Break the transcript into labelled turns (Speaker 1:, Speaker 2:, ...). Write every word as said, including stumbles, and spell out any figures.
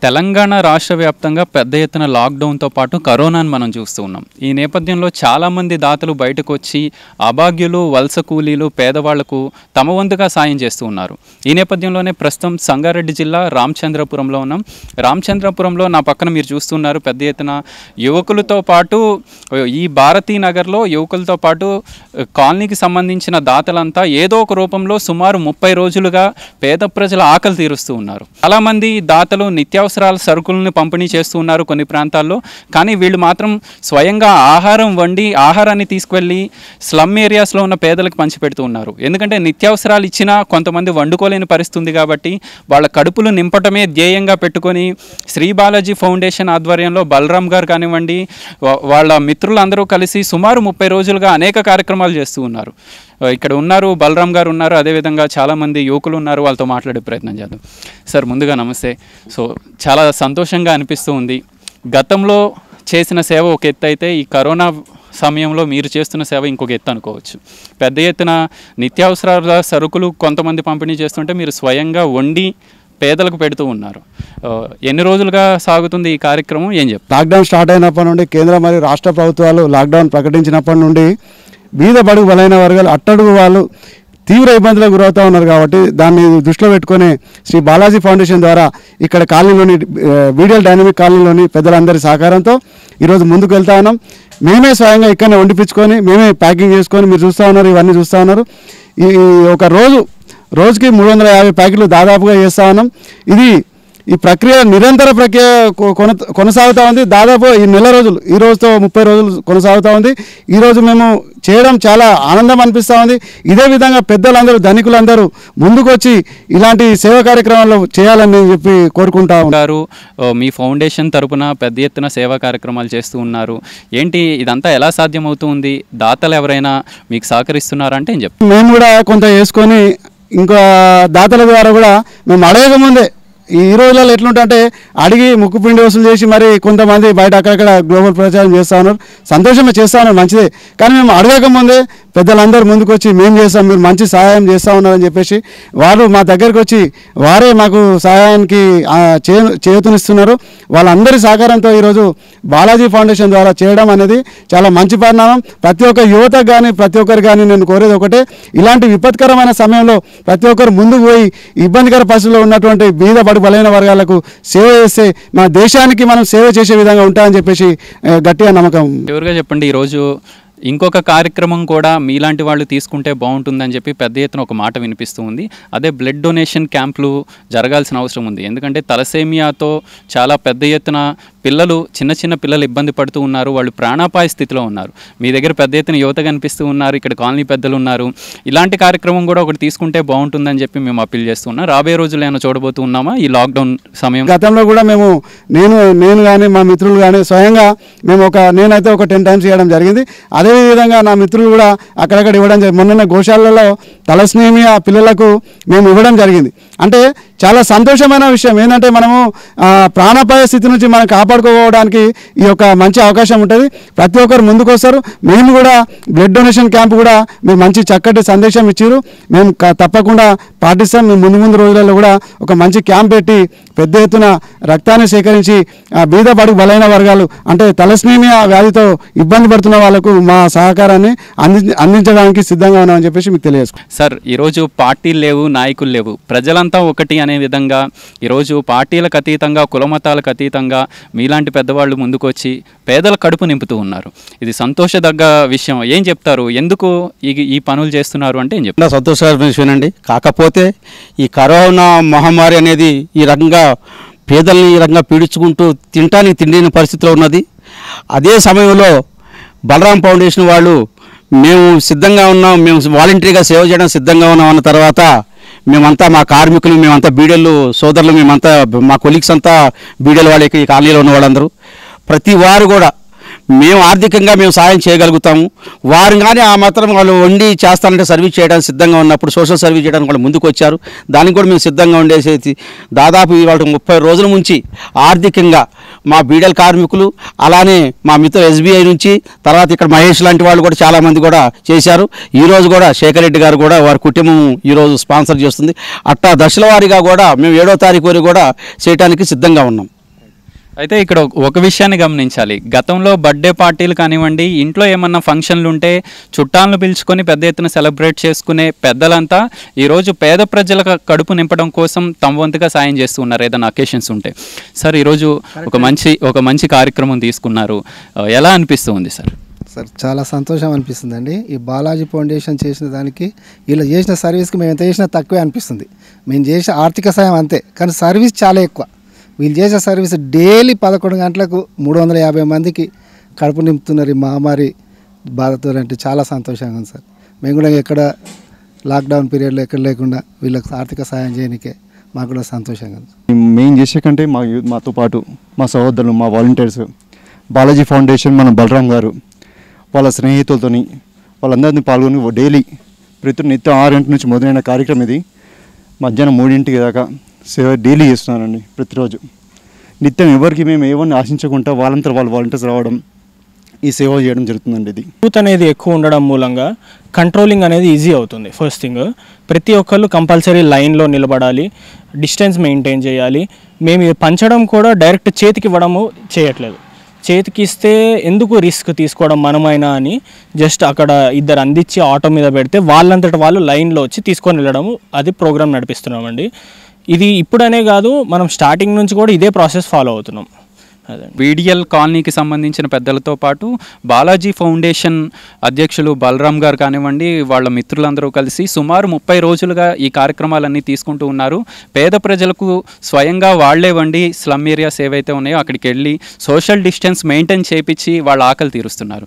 Speaker 1: తెలంగాణ రాష్ట్ర వ్యాప్తంగా పెద్ద ఎత్తున లాక్డౌన్తో పాటు కరోనాను మనం చూస్తూ ఉన్నాం. ఈ నేపథ్యంలో చాలామంది దాతలు బయటకు వచ్చి అభాగ్యులు, వలస కూలీలు, పేదవాళ్లకు తమ వంతుగా సాయం చేస్తూ ఉన్నారు. ఈ నేపథ్యంలోనే ప్రస్తుతం సంగారెడ్డి జిల్లా రామచంద్రపురంలో ఉన్నాం. రామచంద్రపురంలో నా పక్కన మీరు చూస్తున్నారు పెద్ద ఎత్తున యువకులతో పాటు ఈ భారతీ నగర్లో యువకులతో పాటు కాలనీకి సంబంధించిన దాతలంతా ఏదో ఒక రూపంలో సుమారు ముప్పై రోజులుగా పేద ప్రజల ఆకలి తీరుస్తూ ఉన్నారు. చాలామంది దాతలు నిత్యావసర అవసరాల సరుకులను పంపిణీ చేస్తూ ఉన్నారు కొన్ని ప్రాంతాల్లో. కానీ వీళ్ళు మాత్రం స్వయంగా ఆహారం వండి ఆహారాన్ని తీసుకువెళ్ళి స్లమ్ ఏరియాస్లో ఉన్న పేదలకు పంచిపెడుతూ ఉన్నారు. ఎందుకంటే నిత్యావసరాలు ఇచ్చినా కొంతమంది వండుకోలేని పరిస్థితి ఉంది కాబట్టి వాళ్ళ కడుపులు నింపటమే ధ్యేయంగా పెట్టుకొని శ్రీ బాలాజీ ఫౌండేషన్ ఆధ్వర్యంలో బలరాం గారు కానివ్వండి, వాళ్ళ మిత్రులందరూ కలిసి సుమారు ముప్పై రోజులుగా అనేక కార్యక్రమాలు చేస్తూ ఉన్నారు. ఇక్కడ ఉన్నారు, బలరాం గారు ఉన్నారు, అదేవిధంగా చాలామంది యువకులు ఉన్నారు. వాళ్ళతో మాట్లాడే ప్రయత్నం చేద్దాం. సార్, ముందుగా నమస్తే. సో చాలా సంతోషంగా అనిపిస్తూ ఉంది. గతంలో చేసిన సేవ ఒక ఎత్తు అయితే ఈ కరోనా సమయంలో మీరు చేస్తున్న సేవ ఇంకొక ఎత్తు అనుకోవచ్చు. పెద్ద ఎత్తున నిత్యావసరాల సరుకులు కొంతమంది పంపిణీ చేస్తుంటే మీరు స్వయంగా వండి పేదలకు పెడుతూ ఉన్నారు. ఎన్ని రోజులుగా సాగుతుంది ఈ కార్యక్రమం, ఏం చెప్తారు?
Speaker 2: లాక్డౌన్ స్టార్ట్ అయినప్పటి నుండి కేంద్ర మరియు రాష్ట్ర ప్రభుత్వాలు లాక్డౌన్ ప్రకటించినప్పటి నుండి బీద బడుగు బలైన వర్గాలు, అట్టడుగు వాళ్ళు తీవ్ర ఇబ్బందులకు గురవుతూ ఉన్నారు. కాబట్టి దాన్ని దృష్టిలో పెట్టుకుని శ్రీ బాలాజీ ఫౌండేషన్ ద్వారా ఇక్కడ కాలనీలోని బీడిఎల్ డైనమిక్ కాలనీలోని పెద్దలందరి సహకారంతో ఈరోజు ముందుకు వెళ్తా ఉన్నాం. మేమే స్వయంగా ఇక్కడనే వండిపించుకొని మేమే ప్యాకింగ్ చేసుకొని మీరు చూస్తూ ఉన్నారు, ఇవన్నీ చూస్తూ ఉన్నారు. ఈ ఒక రోజు రోజుకి మూడు వందల యాభై ప్యాకెట్లు దాదాపుగా చేస్తూ ఉన్నాం. ఇది ఈ ప్రక్రియ నిరంతర ప్రక్రియ కొన కొనసాగుతూ ఉంది. దాదాపు ఈ నెల రోజులు, ఈ రోజుతో ముప్పై రోజులు కొనసాగుతూ ఉంది. ఈరోజు మేము చేయడం చాలా ఆనందం అనిపిస్తూ ఉంది. ఇదే విధంగా పెద్దలందరూ, ధనికులందరూ ముందుకొచ్చి ఇలాంటి సేవా కార్యక్రమాలు చేయాలని చెప్పి కోరుకుంటా
Speaker 1: ఉంటారు. మీ ఫౌండేషన్ తరపున పెద్ద ఎత్తున సేవా కార్యక్రమాలు చేస్తూ ఉన్నారు. ఏంటి ఇదంతా ఎలా సాధ్యమవుతుంది? దాతలు ఎవరైనా మీకు సహకరిస్తున్నారంటే ఏం చెప్తారు?
Speaker 2: మేము కూడా కొంత వేసుకొని ఇంకా దాతల ద్వారా కూడా మేము అడగకముందే ఈ రోజులలో ఎట్లుంటే అడిగి ముక్కుపిండి వసూలు చేసి మరి కొంతమంది బయట అక్కడక్కడ గ్లోబల్ ప్రచారం చేస్తూ ఉన్నారు. సంతోషమే చేస్తూ ఉన్నారు, మంచిదే. కానీ మేము అడగకముందే పెద్దలందరూ ముందుకు వచ్చి మేము చేస్తాం, మీరు మంచి సహాయం చేస్తూ ఉన్నారని చెప్పేసి వారు మా దగ్గరకు వచ్చి వారే మాకు సహాయానికి చే చేతునిస్తున్నారు. వాళ్ళందరి సహకారంతో ఈరోజు బాలాజీ ఫౌండేషన్ ద్వారా చేయడం అనేది చాలా మంచి పరిణామం. ప్రతి ఒక్క యువతకు కానీ ప్రతి ఒక్కరు కానీ నేను కోరేది ఒకటే, ఇలాంటి విపత్కరమైన సమయంలో ప్రతి ఒక్కరు ముందుకు పోయి ఇబ్బందికర పరిస్థితుల్లో ఉన్నటువంటి బీద బడి బలైన వర్గాలకు సేవ చేస్తే మన దేశానికి మనం సేవ చేసే విధంగా ఉంటామని చెప్పేసి గట్టిగా నమ్మకం.
Speaker 1: ఎవరుగా చెప్పండి, ఈరోజు ఇంకొక కార్యక్రమం కూడా మీలాంటి వాళ్ళు తీసుకుంటే బాగుంటుందని చెప్పి పెద్ద ఎత్తున ఒక మాట వినిపిస్తూ ఉంది. అదే బ్లడ్ డొనేషన్ క్యాంపులు జరగాల్సిన అవసరం ఉంది. ఎందుకంటే తలసేమియాతో చాలా పెద్ద ఎత్తున పిల్లలు, చిన్న చిన్న పిల్లలు ఇబ్బంది పడుతూ ఉన్నారు. వాళ్ళు ప్రాణాపాయ స్థితిలో ఉన్నారు. మీ దగ్గర పెద్ద ఎత్తున యువత కనిపిస్తూ ఉన్నారు, ఇక్కడ కాలనీ పెద్దలు ఉన్నారు. ఇలాంటి కార్యక్రమం కూడా ఒకటి తీసుకుంటే బాగుంటుందని చెప్పి మేము అప్పీల్ చేస్తున్నాం. రాబోయే రోజులు ఏమైనా చూడబోతూ ఉన్నామా ఈ లాక్డౌన్ సమయం?
Speaker 2: గతంలో కూడా మేము నేను నేను కానీ మా మిత్రులు కానీ స్వయంగా మేము ఒక నేనైతే ఒక టెన్ టైమ్స్ చేయడం జరిగింది. అదేవిధంగా నా మిత్రులు కూడా అక్కడక్కడ ఇవ్వడం జరిగింది. మొన్న గోశాలలో తలస్నేమియా పిల్లలకు మేము ఇవ్వడం జరిగింది. అంటే చాలా సంతోషమైన విషయం ఏంటంటే మనము ప్రాణాపాయ స్థితి నుంచి మనం కాపాడుకోవడానికి ఈ యొక్క మంచి అవకాశం ఉంటుంది. ప్రతి ఒక్కరు ముందుకు వస్తారు. మేము కూడా బ్లడ్ డొనేషన్ క్యాంప్ కూడా మీరు మంచి చక్కటి సందేశం ఇచ్చారు, మేము తప్పకుండా పాటిస్తాం. మేము ముందు ముందు రోజులలో కూడా ఒక మంచి క్యాంప్ పెట్టి పెద్ద ఎత్తున రక్తాన్ని సేకరించి బీద బడుగు బలైన వర్గాలు అంటే తలస్నేమియా వ్యాధితో ఇబ్బంది పడుతున్న వాళ్ళకు మా సహకారాన్ని అంది అందించడానికి సిద్ధంగా ఉన్నామని చెప్పేసి మీకు తెలియజేసుకో.
Speaker 1: సార్, ఈరోజు పార్టీలు లేవు, నాయకులు లేవు, ప్రజలంతా ఒకటి అనే విధంగా ఈరోజు పార్టీలకు అతీతంగా, కులమతాలకు అతీతంగా మీలాంటి పెద్దవాళ్ళు ముందుకు వచ్చి పేదల కడుపు నింపుతూ ఉన్నారు. ఇది సంతోషదగ్గ విషయం. ఏం చెప్తారు, ఎందుకు ఈ ఈ పనులు చేస్తున్నారు అంటే ఏం చెప్తారు?
Speaker 3: సంతోషకరమైన విషయం అండి. కాకపోతే ఈ కరోనా మహమ్మారి అనేది ఈ రకంగా పేదల్ని ఈ రకంగా పీడించుకుంటూ తినటానికి తిండిన పరిస్థితిలో ఉన్నది. అదే సమయంలో బలరాం ఫౌండేషన్ వాళ్ళు మేము సిద్ధంగా ఉన్నాం, మేము వాలంటరీగా సేవ చేయడం సిద్ధంగా ఉన్నాం అన్న తర్వాత మేమంతా మా కార్మికులు, మేమంతా బీడీఎల్ సోదరులు, మేమంతా మా కొలీగ్స్ అంతా బీడీఎల్ వాళ్ళకి ఈ కాలనీలో ఉన్న వాళ్ళందరూ ప్రతి వారు కూడా మేము ఆర్థికంగా మేము సాయం చేయగలుగుతాము. వారు కానీ ఆ మాత్రం వాళ్ళు వండి చేస్తానంటే సర్వీస్ చేయడానికి సిద్ధంగా ఉన్నప్పుడు సోషల్ సర్వీస్ చేయడానికి వాళ్ళు ముందుకు వచ్చారు. దానికి కూడా మేము సిద్ధంగా ఉండేసేది. దాదాపు ఇవాళ ముప్పై రోజుల నుంచి ఆర్థికంగా మా బీడీఎల్ కార్మికులు, అలానే మా మిత్రులు ఎస్బీఐ నుంచి, తర్వాత ఇక్కడ మహేష్ లాంటి వాళ్ళు కూడా చాలామంది కూడా చేశారు. ఈరోజు కూడా శేఖర్ రెడ్డి గారు కూడా వారి కుటుంబం ఈరోజు స్పాన్సర్ చేస్తుంది. అట్టా దశల వారీగా కూడా మేము ఏడో తారీఖు వరకు కూడా చేయడానికి సిద్ధంగా ఉన్నాం.
Speaker 1: అయితే ఇక్కడ ఒక- ఒక విషయాన్ని గమనించాలి. గతంలో బర్త్డే పార్టీలు కానివ్వండి, ఇంట్లో ఏమన్నా ఫంక్షన్లు ఉంటే చుట్టాలను పిలుచుకొని పెద్ద ఎత్తున సెలబ్రేట్ చేసుకునే పెద్దలంతా ఈరోజు పేద ప్రజల క- కడుపు నింపడం కోసం తమ వంతుగా సాయం చేస్తూ ఉన్నారు ఏదైనా అకేషన్స్ ఉంటే. సార్ ఈరోజు ఒక మంచి ఒక మంచి కార్యక్రమం తీసుకున్నారు, ఆ, ఎలా అనిపిస్తుంది సార్?
Speaker 4: సార్ చాలా సంతోషం అనిపిస్తుందండి. ఈ బాలాజీ ఫౌండేషన్ చేసిన దానికి వీళ్ళు చేసిన సర్వీస్కి మేము ఎంత చేసినా తక్కువే అనిపిస్తుంది. మేము చేసిన ఆర్థిక సాయం అంతే, కానీ సర్వీస్ చాలా ఎక్కువ. వీళ్ళు చేసే సర్వీస్ డైలీ పదకొండు గంటలకు మూడు వందల యాభై మందికి కడుపు నింపుతున్నారు ఈ మహమ్మారి బాధతో. అంటే చాలా సంతోషంగా ఉంది సార్. మేము కూడా ఎక్కడ లాక్డౌన్ పీరియడ్లో ఎక్కడ లేకుండా వీళ్ళకి ఆర్థిక సాయం చేయడానికే మాకు కూడా సంతోషంగా ఉంది.
Speaker 2: మేము చేసే కంటే మా యూ- మాతో పాటు మా సహోదరులు, మా వాలంటీర్స్, బాలాజీ ఫౌండేషన్, మన బలరాం గారు వాళ్ళ స్నేహితులతోని వాళ్ళందరినీ పాల్గొని డైలీ ప్రతి నిత్యం ఆరు గంటల నుంచి మొదలైన కార్యక్రమం ఇది మధ్యాహ్నం మూడింటికి దాకా సేవ డైలీ చేస్తున్నానండి. ప్రతిరోజు నిత్యం ఎవరికి మేము ఏమని ఆశించకుండా వాళ్ళంతా వాళ్ళు వాలంటీర్స్ రావడం, ఈ సేవ చేయడం జరుగుతుందండి. ఇది
Speaker 5: యూత్ అనేది ఎక్కువ ఉండడం మూలంగా కంట్రోలింగ్ అనేది ఈజీ అవుతుంది. ఫస్ట్ థింగ్, ప్రతి ఒక్కళ్ళు కంపల్సరీ లైన్లో నిలబడాలి, డిస్టెన్స్ మెయింటైన్ చేయాలి. మేము ఇది పంచడం కూడా డైరెక్ట్ చేతికి ఇవ్వడము చేయట్లేదు. చేతికి ఇస్తే ఎందుకు రిస్క్ తీసుకోవడం మనమైనా అని జస్ట్ అక్కడ ఇద్దరు అందించి ఆటో మీద పెడితే వాళ్ళంతట వాళ్ళు లైన్లో వచ్చి తీసుకొని వెళ్ళడము, అది ప్రోగ్రామ్ నడిపిస్తున్నామండి. ఇది ఇప్పుడనే కాదు, మనం స్టార్టింగ్ నుంచి కూడా ఇదే ప్రాసెస్ ఫాలో అవుతున్నాం. అదే
Speaker 1: వీడిఎల్ కాలనీకి సంబంధించిన పెద్దలతో పాటు బాలాజీ ఫౌండేషన్ అధ్యక్షులు బలరాం గారు కానివ్వండి, వాళ్ళ మిత్రులందరూ కలిసి సుమారు ముప్పై రోజులుగా ఈ కార్యక్రమాలన్నీ తీసుకుంటూ ఉన్నారు. పేద ప్రజలకు స్వయంగా వాళ్లే వండి స్లమ్ ఏరియాస్ ఏవైతే ఉన్నాయో అక్కడికి వెళ్ళి సోషల్ డిస్టెన్స్ మెయింటైన్ చేపించి వాళ్ళ ఆకలి తీరుస్తున్నారు.